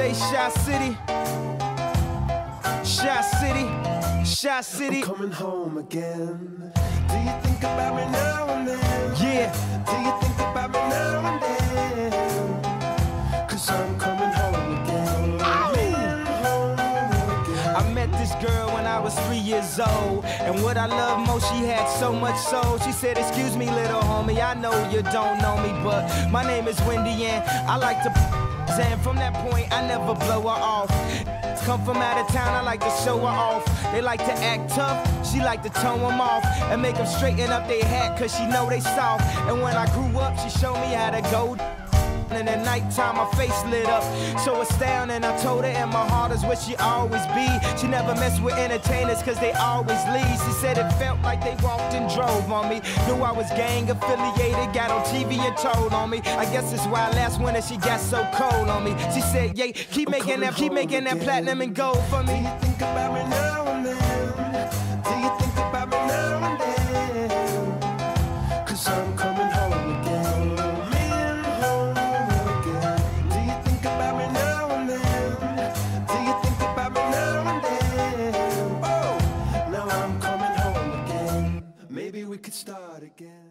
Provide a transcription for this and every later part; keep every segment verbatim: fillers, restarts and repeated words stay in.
say Shy City, Shy City, Shy City. I'm coming home again. Do you think about me now and then? Yeah. Do you think about me now and then? Cause I'm coming home again. Coming home again. I met this girl when I was three years old, and what I love most, she had so much soul. She said, excuse me, little homie, I know you don't know me, but my name is Wendy and I like to and from that point, I never blow her off. Come from out of town, I like to show her off. They like to act tough, she like to tone them off and make them straighten up their hat, cause she know they soft. And when I grew up, she showed me how to go. And at nighttime, my face lit up, so astounding. I told her, and my heart is where she always be. She never mess with entertainers, cause they always leave. She said it felt like they walked and drove on me. Knew I was gang affiliated, got on T V and told on me. I guess it's why last winter she got so cold on me. She said, yeah, keep I'm making that, keep making again. that platinum and gold for me. Do you think about me now and then? Do you think about me now and then? Cause I'm coming home again. We could start again.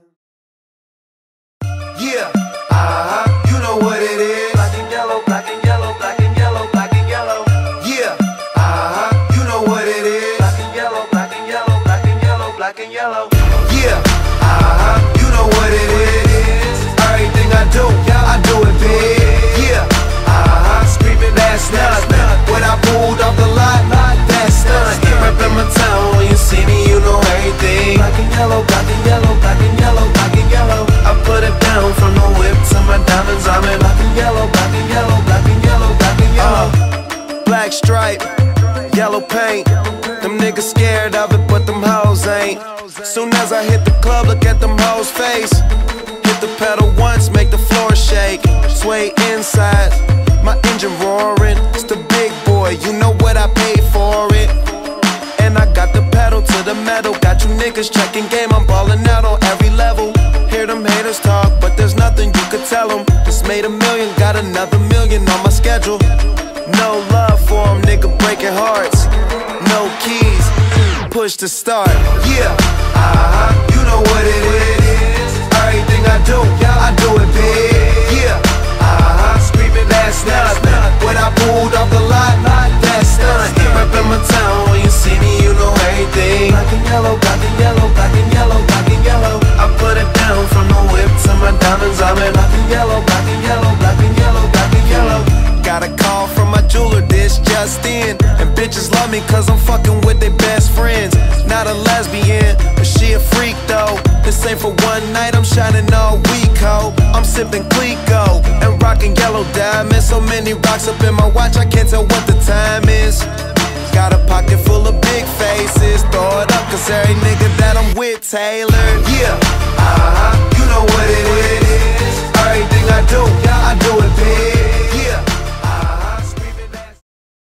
Yeah, uh-huh, you know what it is. Black and yellow, black and yellow, black and yellow, black and yellow. Yeah, uh-huh, you know what it is. Black and yellow, black and yellow, black and yellow, black and yellow. Yeah, uh-huh, you know what it is. Everything I do, I do it big. Yeah, uh-huh, screaming that's not when I pulled off the lot, that's not. Reppin' my town, when you see me, you know everything. Black and yellow, black and yellow, black and yellow, black and yellow. I put it down from the whip to my diamonds. I'm in black and yellow, black and yellow, black and yellow, black and yellow. Uh, black stripe, yellow paint. Them niggas scared of it, but them hoes ain't. Soon as I hit the club, look at them hoes' face. Hit the pedal once, make the floor shake. Sway inside, my engine roaring. It's the big boy, you know what I paid for it. And I got the pedal to the metal. Got you niggas checking game, I'm ballin' out on every level. Hear them haters talk, but there's nothing you could tell them. Just made a million, got another million on my schedule. No love for them, nigga breaking hearts. No keys, push to start. Yeah, uh-huh, you know what it is. Everything I do, I do it big. Yeah, uh-huh, screaming that's not when I pulled off the lot, that's not. Reppin' my town, when you see me, you know everything. Black and yellow, black and yellow, black and yellow, black and yellow. I put it down from the whip to my diamonds. I'm in black and yellow, black and yellow, black and yellow, black and yellow. Got a call from my jeweler, this just in. And bitches love me cause I'm fucking with their best friends. Not a lesbian, but she a freak though. This ain't for one night, I'm shining all week, ho. I'm sipping Clico and rocking yellow diamonds. So many rocks up in my watch, I can't tell what the time is. Got a pocket full of big faces, throw it up cause every nigga that I'm with tailored. Yeah, uh-huh,